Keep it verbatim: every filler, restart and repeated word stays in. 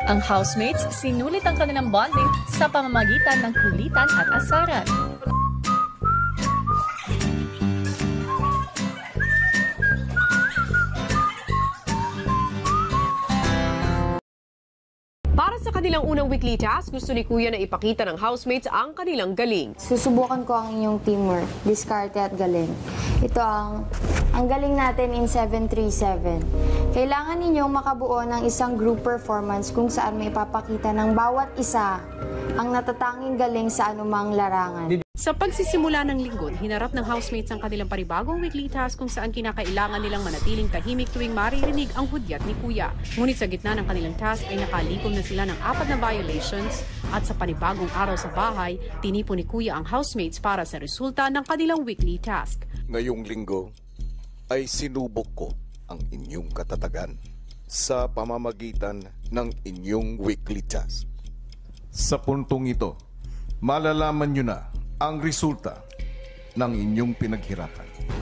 Ang housemates sinulit ang kanilang bonding sa pamamagitan ng kulitan at asaran. Para sa kanilang unang weekly task, gusto ni Kuya na ipakita ng housemates ang kanilang galing. Susubukan ko ang inyong teamwork, diskarte at galing. Ito ang, ang galing natin in seven three seven. Kailangan ninyong makabuo ng isang group performance kung saan may papakita ng bawat isa ang natatanging galing sa anumang larangan. Sa pagsisimula ng linggo, hinarap ng housemates ang kanilang panibagong weekly task kung saan kinakailangan nilang manatiling tahimik tuwing maririnig ang hudyat ni Kuya. Ngunit sa gitna ng kanilang task ay nakalikom na sila ng apat na violations at sa panibagong araw sa bahay, tinipon ni Kuya ang housemates para sa resulta ng kanilang weekly task. Ngayong linggo ay sinubok ko ang inyong katatagan sa pamamagitan ng inyong weekly task. Sa puntong ito, malalaman nyo na ang resulta ng inyong pinaghirapan.